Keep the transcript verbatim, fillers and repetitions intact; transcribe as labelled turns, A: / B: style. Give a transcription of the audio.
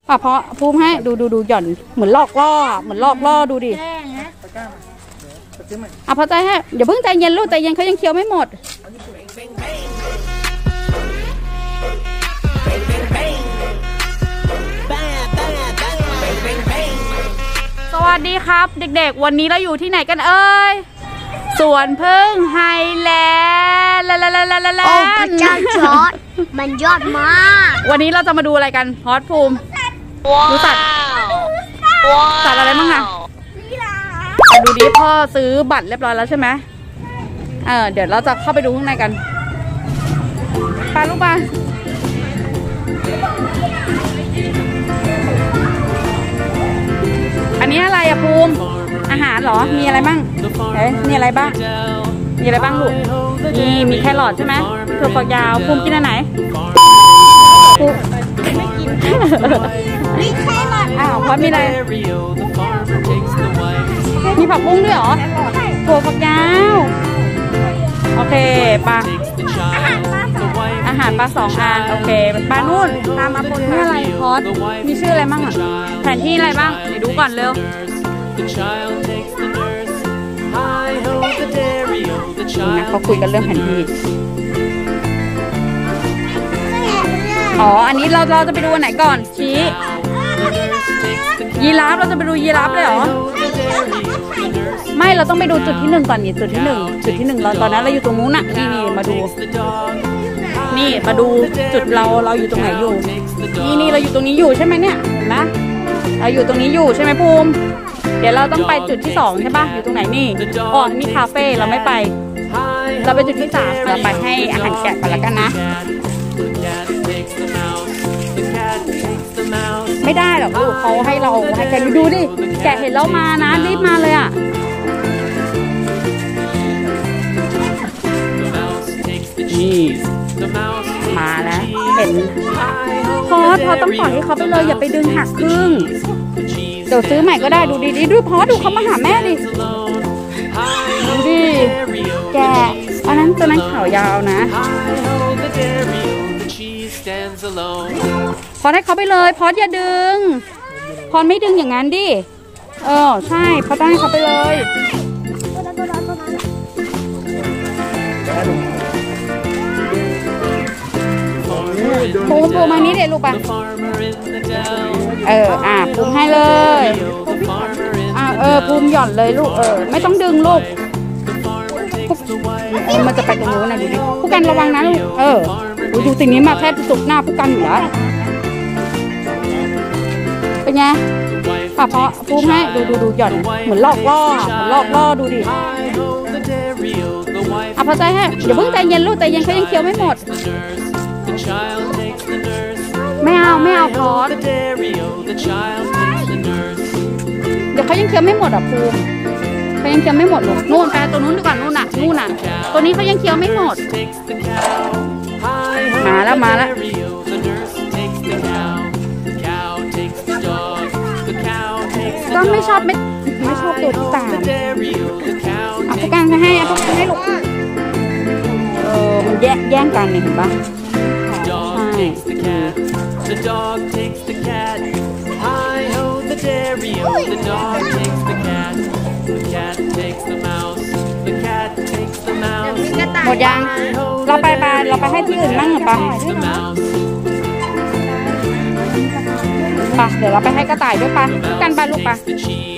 A: ป่ะเพราะพูดให้ดูดูดูหย่อนเหมือนลอกล่อเหมือนลอกล่อดูดิอ่ะพอใจให้เดี๋ยวเพิ่งใจเย็นลูกใจเย็นเขายังเคี้ยวไม่หมดสวัสดีครับเด็กๆวันนี้เราอยู่ที่ไหนกันเอ่ยสวนพึ่งไฮแลนด์โอ้พระเจ้าจอร์จมันยอดมากวันนี้เราจะมาดูอะไรกันพอดภูมิดูสัตว์สัตว์อะไรบ้างอะดูดิพ่อซื้อบัตรเรียบร้อยแล้วใช่ไหมเออเดี๋ยวเราจะเข้าไปดูข้างในกันไปลูกไปอันนี้อะไรอะภูมิอาหารเหรอมีอะไรบ้างเอ๊ะมีอะไรบ้างมีอะไรบ้างลูกนี่มีแครอทใช่ไหมถั่วฝักยาวภูมิกินอันไหนภูมิไม่กินมีแครอทอ้าวเพราะมีอะไรมีผักบุ้งด้วยเหรอถั่วฝักยาวโอเคปลาอาหารปลาสองอันโอเคปลานู่นตามมาบนนี่อะไรพอดมีชื่ออะไรบ้างอ่ะแผนที่อะไรบ้างเดี๋ยวดูก่อนเร็วนะเขาคุยกันเรื่องแผนที่อ๋ออันนี้เราเราจะไปดูอันไหนก่อนชี้ยีราฟเราจะไปดูยีราฟเลยเหรอไม่เราต้องไปดูจุดที่หนึ่งก่อนนี่จุดที่หนึ่งจุดที่หนึ่งเราตอนนั้นเราอยู่ตรงนู้นน่ะนี่นี่มาดูนี่มาดูจุดเราเราอยู่ตรงไหนอยู่นี่นี่เราอยู่ตรงนี้อยู่ใช่ไหมเนี่ยเห็นไหมเราอยู่ตรงนี้อยู่ใช่ไหมภูมิเดี๋ยวเราต้องไปจุดที่สองใช่ปะอยู่ตรงไหนนี่อ๋อนี่คาเฟ่เราไม่ไปเราไปจุดที่สามเราไปให้อาหารแกะก่อนแล้วกันนะไม่ได้หรอกลูกเขาให้เราให้แกะดูดิแกะเห็นเรามานะรีบมาเลยอ่ะนี่มาแล้วเห็นพอพอต้องปล่อยให้เขาไปเลยอย่าไปดึงหักครึ่งเดี๋ยวซื้อใหม่ก็ได้ดูดีๆดูพอดูเขามาหาแม่ดิดูดิแกอันนั้นตัวนั้นขาวยาวนะพอให้เขาไปเลยพออย่าดึงพอไม่ดึงอย่างนั้นดิเออใช่พอต้องให้เขาไปเลยภูมิภูมิมานี้เดี๋ยวลูกปะเอออ่ะภูมิให้เลยอ่ะเออภูมิหย่อนเลยลูกเออไม่ต้องดึงลูกเออมันจะไปตรงนู้นนะดูดิผู้กันระวังนะลูกเออดูสิ่งนี้มาแทบจะสุดหน้าผู้กันอยู่แล้วเป็นไงอ่ะเพราะภูมิให้ดูดูดูหย่อนเหมือนลอกล่อเหมือนลอกล่อดูดิอ่ะพอใจให้เดี๋ยวเพิ่งใจเย็นลูกใจเย็นเขายังเคี้ยวไม่หมดไม่เอาไม่เอาพอดเดี๋ยวเขายังเคี้ยวไม่หมดอ่ะภูมิเขายังเคี้ยวไม่หมดหรอกนู่นไปตัวนู้นดูก่อนนู่นน่ะนู่นน่ะตัวนี้เขายังเคี้ยวไม่หมดมาแล้วมาแล้วก็ไม่ชอบไม่ไม่ชอบตัวที่ตามเอาพวกกันให้เอาพวกกันให้ลูกเออมันแย่งแย่งกันนี่เห็นปะThe dog takes the cat. Hi ho the dairy-o. The dog takes the cat. The cat takes the mouse. The cat takes the mouse. หมดยังเราไปไปเราไปให้ที่อื่นมั่งปะปะเดี๋ยวเราไปให้กระต่ายด้วยปะกันปะลูกปะ